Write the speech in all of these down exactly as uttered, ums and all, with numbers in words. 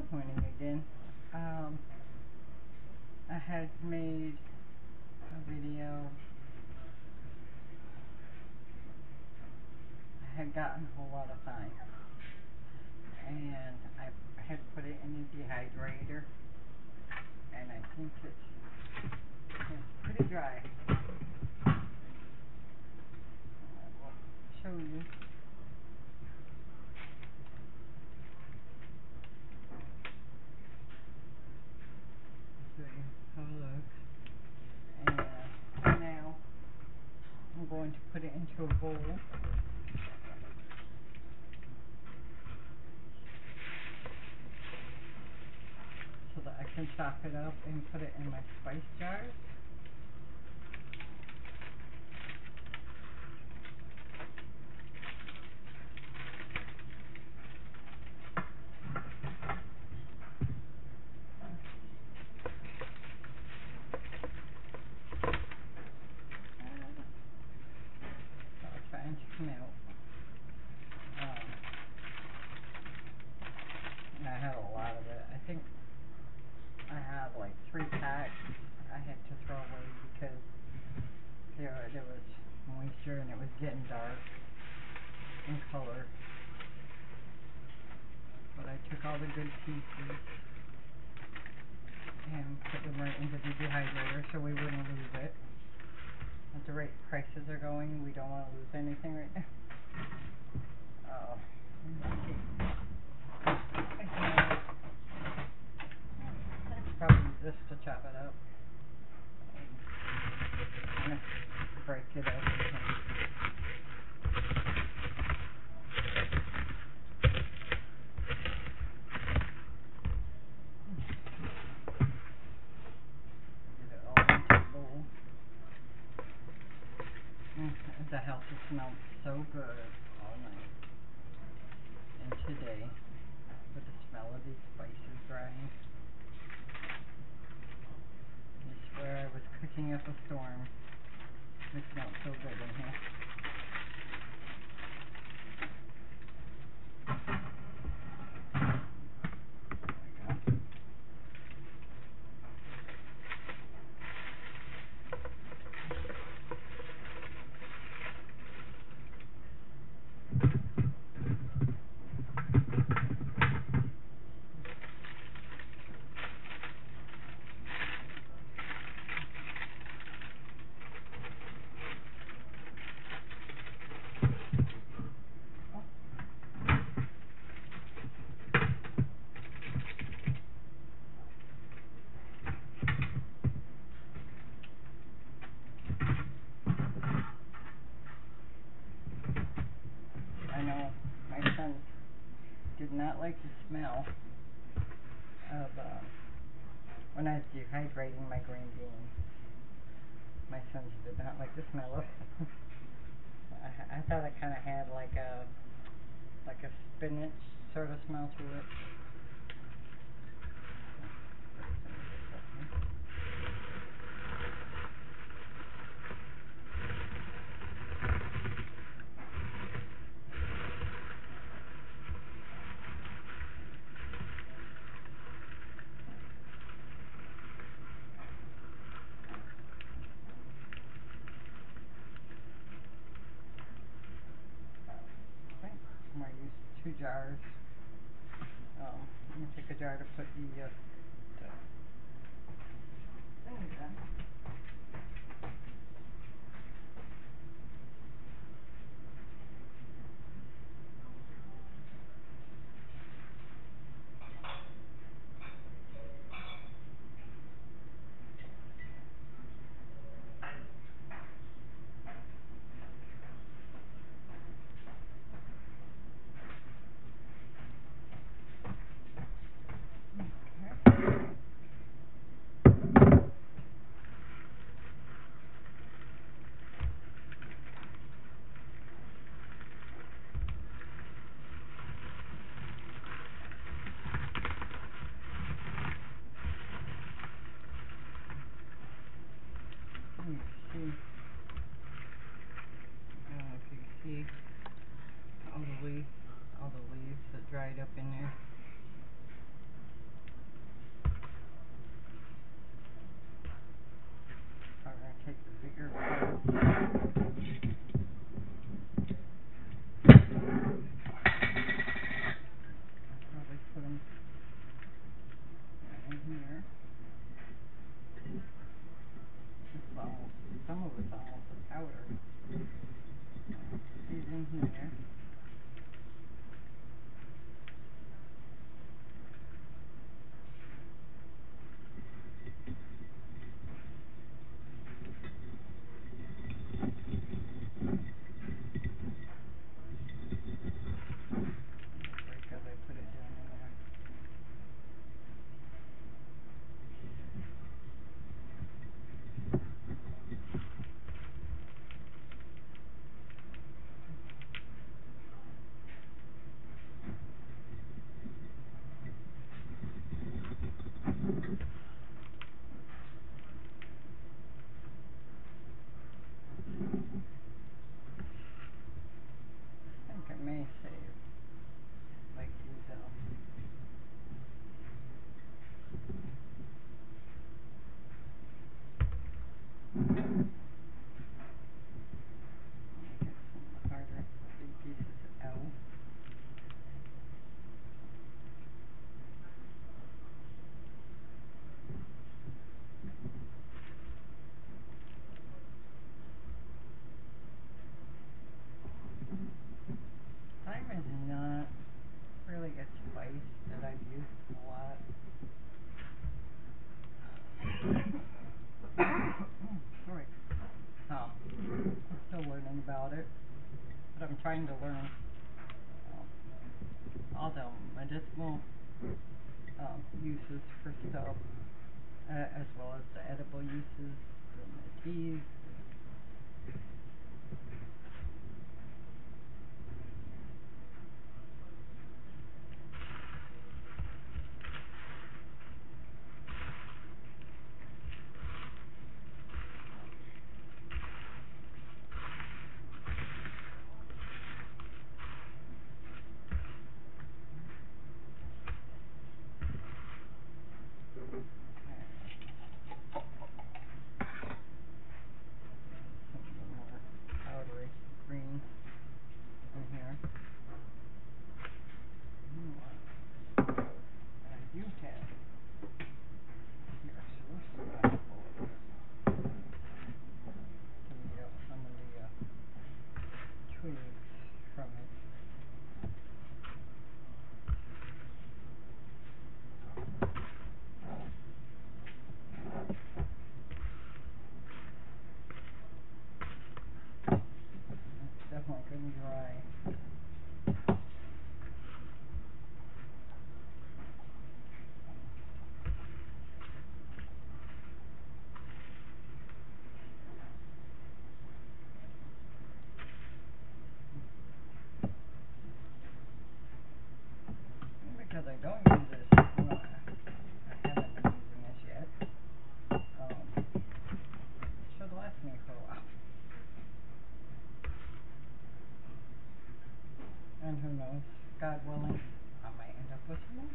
disappointing again. Um, I had made a video. I had gotten a whole lot of thyme, and I had put it in the dehydrator, and I think it's, it's pretty dry. I will show you. Show you how it looks. And now I'm going to put it into a bowl. So that I can chop it up and put it in my spice jars. Trying to come out. Um, I had a lot of it. I think I had like three packs I had to throw away because there there was moisture and it was getting dark in color. But I took all the good pieces and put them right into the dehydrator so we wouldn't lose it. At the rate prices are going, we don't want to lose anything right now. Oh, let's see. I could probably use this to chop it up. I'm gonna break it up. Get it all into the bowl. Mm, the house has smelled so good all night and today with the smell of these spices drying. I swear I was cooking up a storm. It smells so good in here. I know my son did not like the smell of uh, when I was dehydrating my green beans. My sons did not like the smell of it. I, I thought it kind of had like a like a spinach sort of smell to it. Okay, I'm going to use two jars. Um, I'm going to take a jar to put the uh, thing in. You can see, I don't know if you can see all the leaves, all the leaves that dried up in there. I've used a lot. Sorry. Um, I'm still learning about it, but I'm trying to learn um, all the medicinal um, uses for stuff, uh, as well as the edible uses and the teas. Some of the more powdery greens in here. You know what? I do have here, so let's see what I can pull up here. To eat up some of the uh, twigs from it. It's definitely good and dry. Because I don't use this, well, I haven't been using this yet. Um, it should last me for a while. And who knows, God willing, I might end up with some more.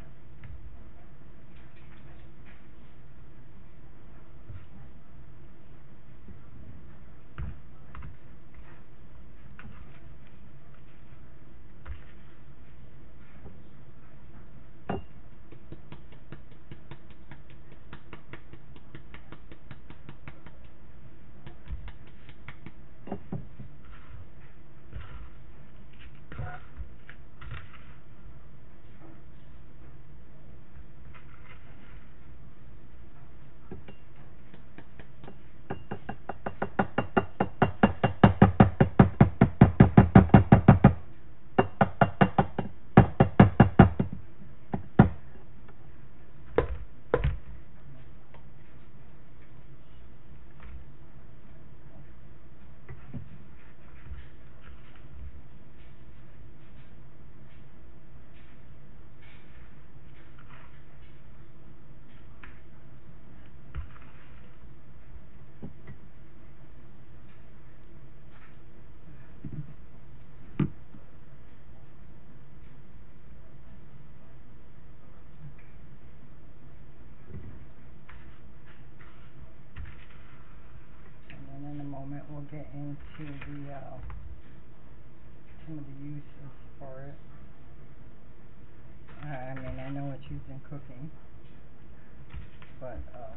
And then in a moment we'll get into the, uh, some of the uses for it. Uh, I mean, I know it's used in cooking, but, um,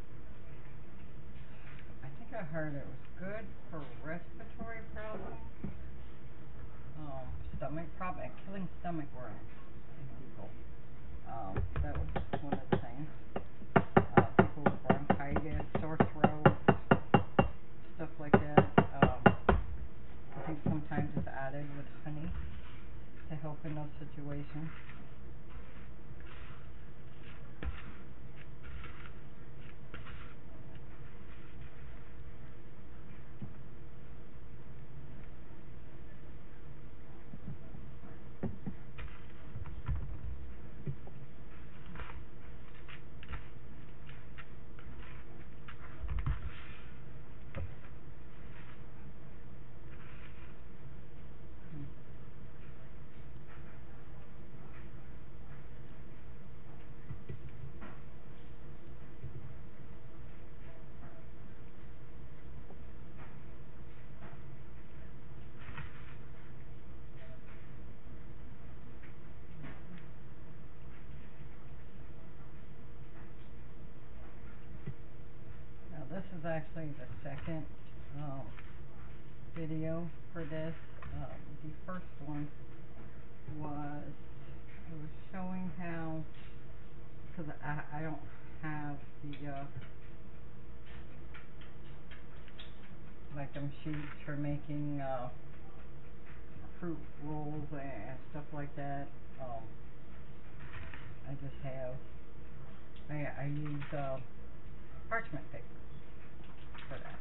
I think I heard it was good for respiratory problems, um, stomach problem, and killing stomach worms in people. Um, that was one of the things. Uh, people with bronchitis, sore throat, stuff like that. Um, I think sometimes it's added with honey to help in those situations. Now this is actually the second um, video for this. Um, the first one was, it was showing how uh, like them sheets for making uh, fruit rolls and stuff like that. Um, I just have, I, I use uh, parchment paper for that.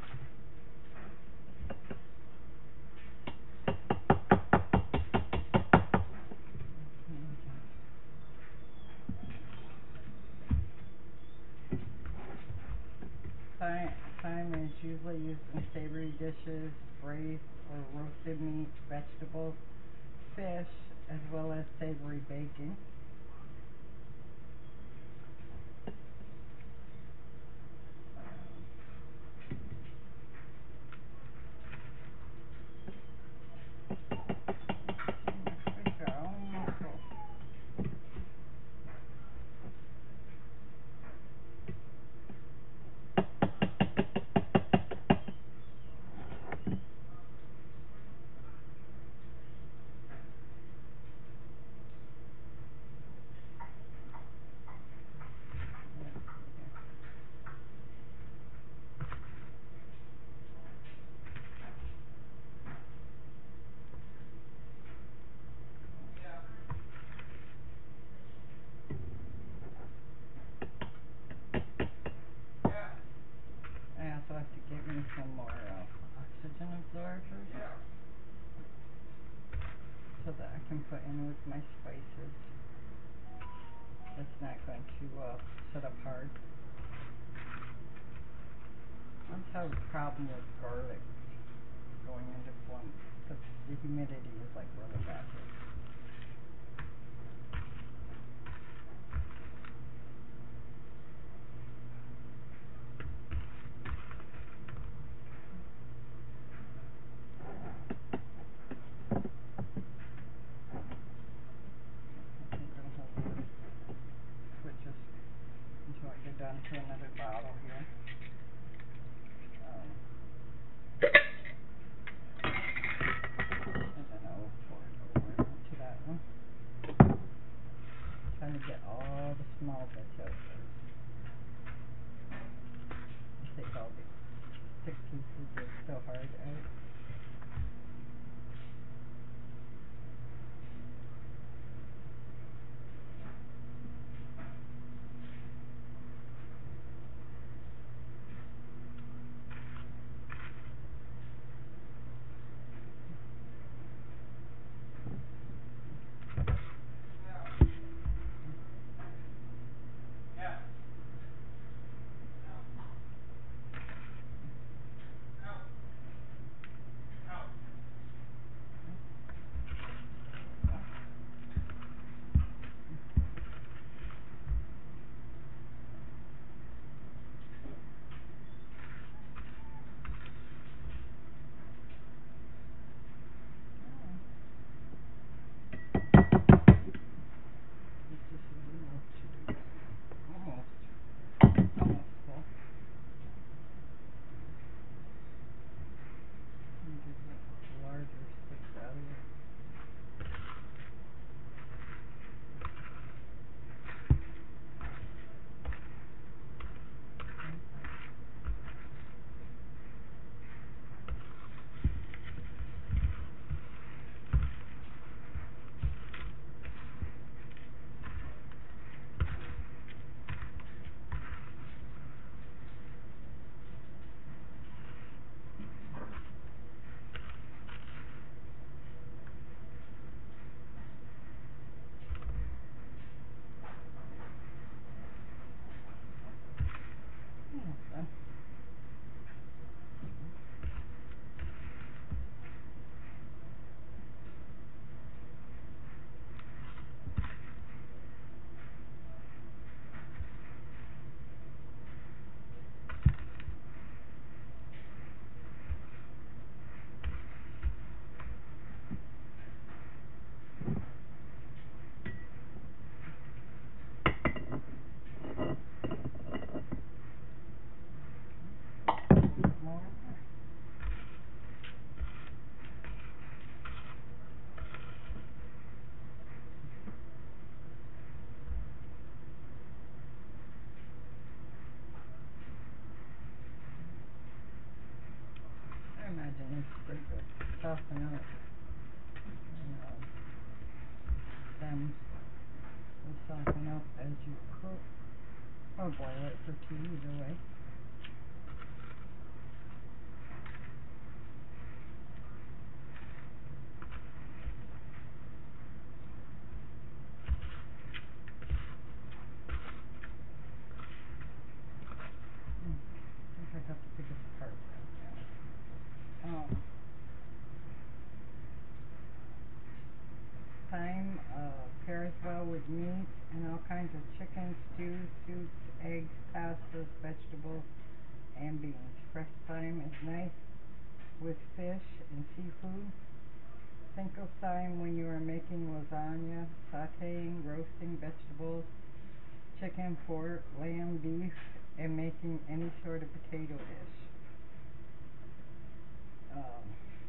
Thyme, thyme is usually used in savory dishes, braised or roasted meat, vegetables, fish, as well as savory baking. I also have to get me some more uh, oxygen absorbers so that I can put in with my spices. It's not going to uh, set up hard. I just have a problem with garlic going into plum because the humidity is like really bad here. Switches until I get down to another bottle here. Um, and then I'll pour it over into that one. Trying to get all the small bits out first. Take all the thick pieces that are still hard out. soften up as you cook, or boil it for tea, either way. Mm, I think I got the biggest part right now. Um, thyme uh, pairs well with meat and all kinds of chicken, stews, soups, eggs, pastas, vegetables, and beans. Fresh thyme is nice with fish and seafood. Think of thyme when you are making lasagna, sauteing, roasting vegetables, chicken, pork, lamb, beef, and making any sort of potato dish. Um,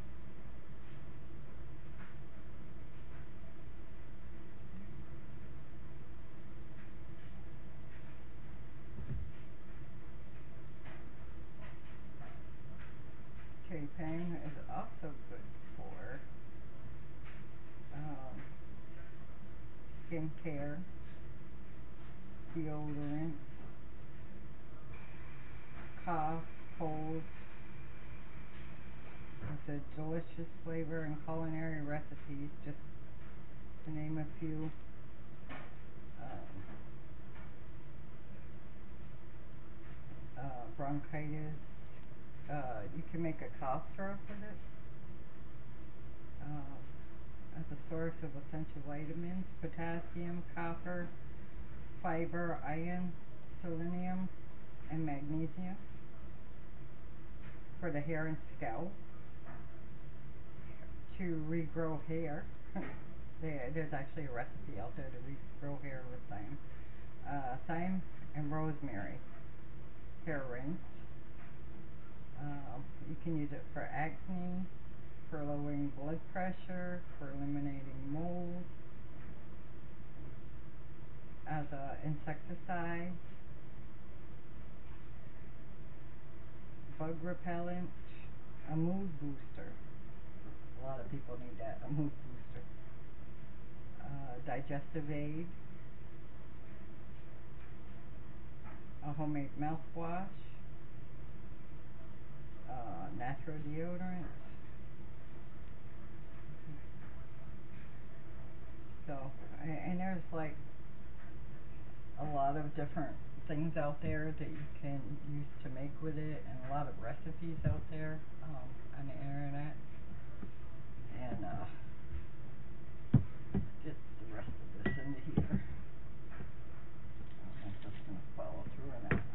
Trepang is also good for um, skin care, deodorant, cough, cold. It's a delicious flavor and culinary recipes, just to name a few. Um, uh, bronchitis. Uh, you can make a cough syrup with it. Uh, as a source of essential vitamins, potassium, copper, fiber, iron, selenium, and magnesium. For the hair and scalp, to regrow hair. there, there's actually a recipe out there to regrow hair with thyme. Uh, thyme and rosemary hair rinse. Uh, you can use it for acne, for lowering blood pressure, for eliminating mold, as an insecticide, bug repellent, a mood booster. A lot of people need that, a mood booster. Uh, digestive aid, a homemade mouthwash, uh, natural deodorant. So, and there's like a lot of different things out there that you can use to make with it, and a lot of recipes out there um, on the internet. And uh, get the rest of this into here. I'm just going to follow through on that.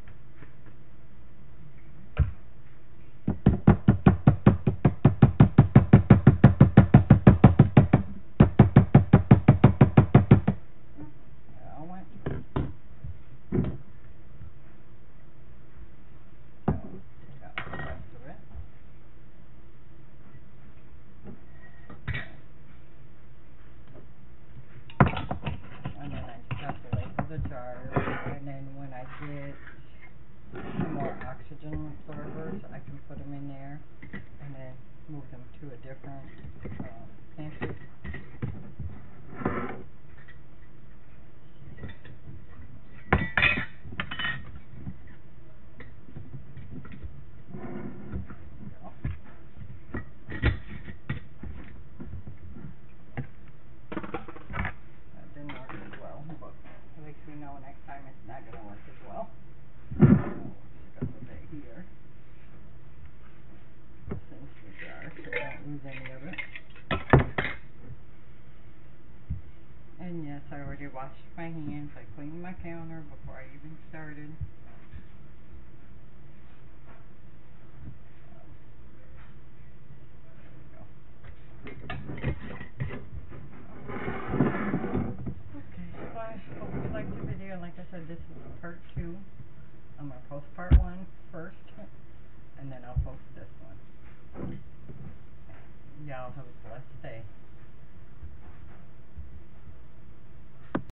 Jar, and then when I get some more oxygen absorbers, I can put them in there and then move them to a different uh, pantry. That didn't work as well, but at least we know next time it's not going to work as well. So let's go with it here. Since the jar, so I don't lose any of it. And yes, I already washed my hands. I cleaned my counter before I even started. Like I said, this is part two. I'm going to post part one first, and then I'll post this one. Y'all have a blessed day.